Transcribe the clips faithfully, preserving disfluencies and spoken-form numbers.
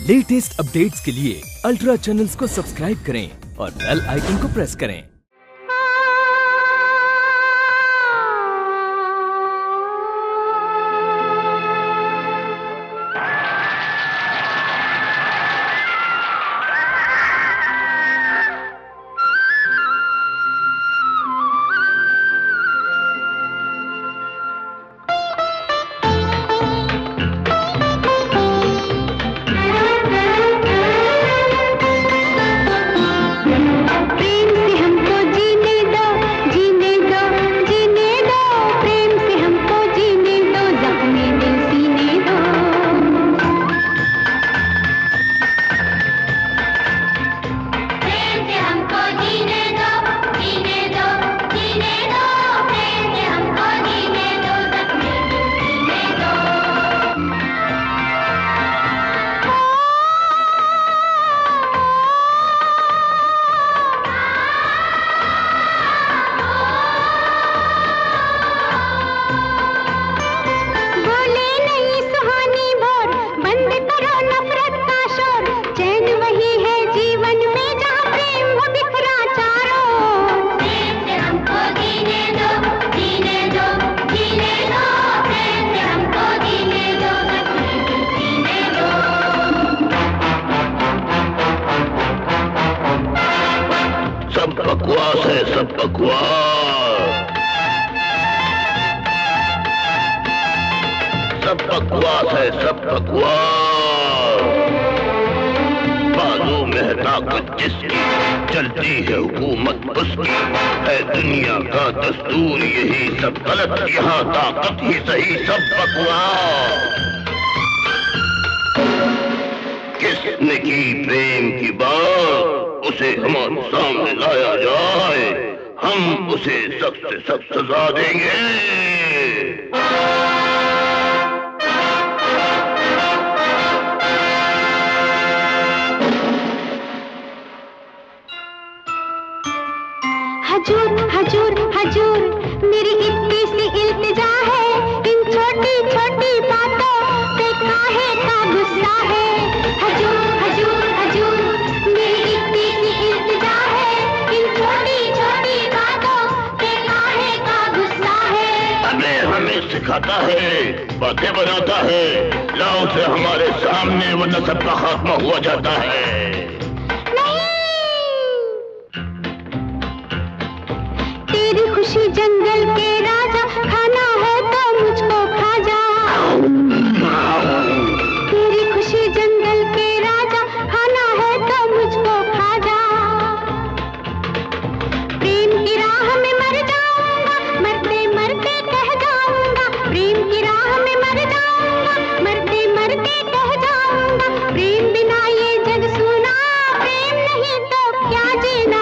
Latest updates के लिए ultra channels को सब्सक्राइब करें और बेल आइकन को प्रेस करें। बकवास है, सब बकवास, सब बकवास है, सब बकवास। बाजू में है ताकत जिसकी, चलती है हुकूमत उसकी, है दुनिया का दस्तूर यही, सब गलत यहाँ ताकत ही सही, सब बकवास। किसने की प्रेम की बात, उसे हमारे सामने लाया जाए, हम उसे सख्त से सख्त सजा देंगे। हजूर हजूर हजूर मेरी इतनी सी इल्तिजा है, इन छोटी छोटी बातों पे काहे का गुस्सा है। हजूर हजूर हजूर मेरी इतनी सी इल्तिजा है, इन छोटी छोटी बातों पे काहे का गुस्सा है। अबे हमें सिखाता है, बातें बनाता है, लाओ से हमारे सामने वरना सबका खात्मा हुआ जाता है। खुशी जंगल के राजा, खाना है तो मुझको खा जा। तेरी खुशी जंगल के राजा, खाना है तो मुझको खा जा। प्रेम की राह में मर जाऊंगा, मरते मरते कह जाऊंगा। प्रेम की राह में मर जाऊंगा, मरते मरते कह जाऊंगा। प्रेम बिना ये जग सुना, प्रेम नहीं तो क्या जीना।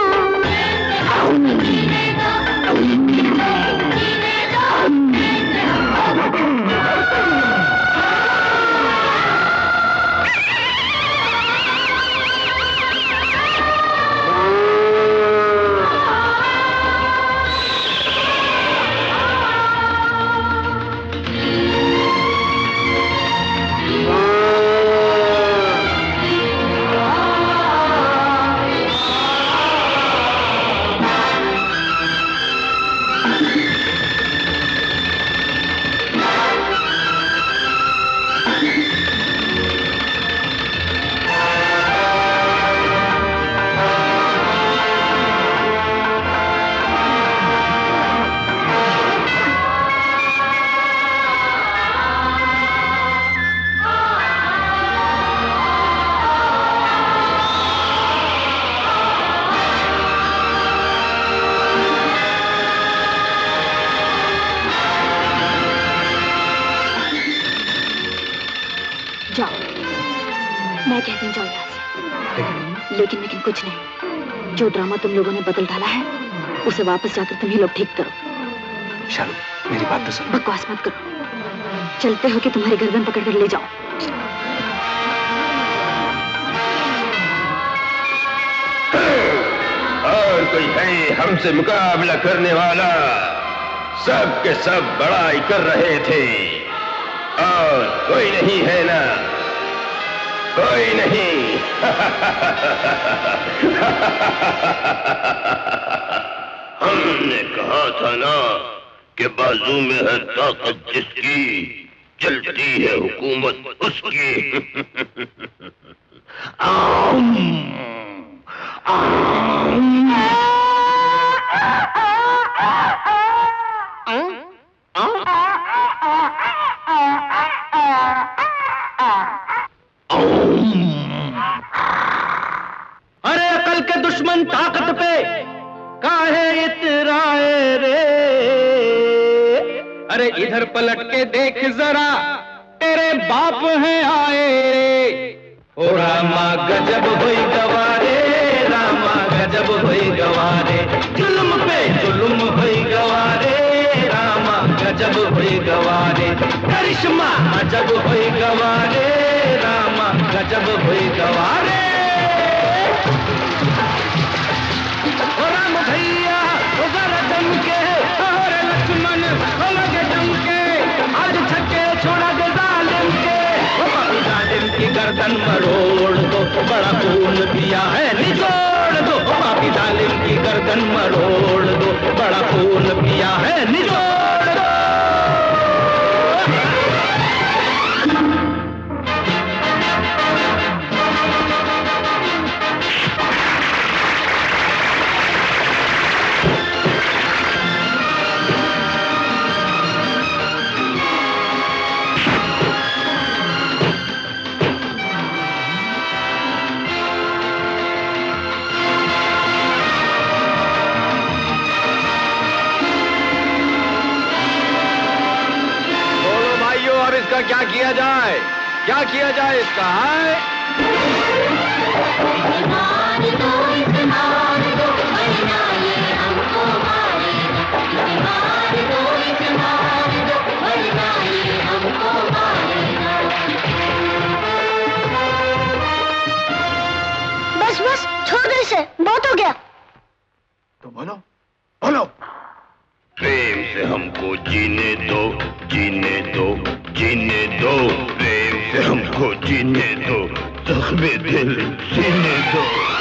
मैं कहती हूँ जाओ यहाँ से। लेकिन लेकिन कुछ नहीं, जो ड्रामा तुम लोगों ने बदल डाला है उसे वापस जाकर तुम ही लोग ठीक करो। शालू मेरी बात तो सुनो। बकवास मत करो, चलते हो कि तुम्हारी गर्दन पकड़ कर ले जाओ। और कोई है हमसे मुकाबला करने वाला? सब के सब बड़ाई कर रहे थे और कोई नहीं है ना। कोई नहीं। हमने कहा था ना कि बाजू में है ताकत जिसकी, चलती है हुकूमत उसकी। आम, आम। अरे अकल के दुश्मन ताकत पे काहे इतराए रे। अरे इधर पलट के देख जरा तेरे बाप हैं आए रे। ओ रामा गजब हुई गवारे, रामा गजब हुई गवारे, जुल्म पे जुल्म हुई गवारे, रामा गजब हुई गवारे, करिश्मा अजब हुई गवारे, रामा गजब हुई गवारे। ओ राम भैया ओ जरा दमके, और लक्ष्मण ओ लगे दमके, आज छक्के छोड़ा दे जालिम के। ओ बाबू जालिम की गर्दन मरोड़ दो, बड़ा खून पिया है निचोड़ दो। ओ बाबू जालिम की गर्दन मरोड़ दो, बड़ा खून पिया है निचोड़ दो। इसका क्या किया जाए, क्या किया जाए इसका है? मार दो, इसे मार दो, वरना ये हमको मारेगा। इसे मार दो, इसे मार दो, वरना ये हमको मारेगा। बस बस छोड़ दो इसे, बहुत हो गया। तो बोलो बोलो। प्रेम से हमको जीने दो, जीने दो, जीने दो, प्रेम से हमको जीने दो, जख्मे दिल सीने दो।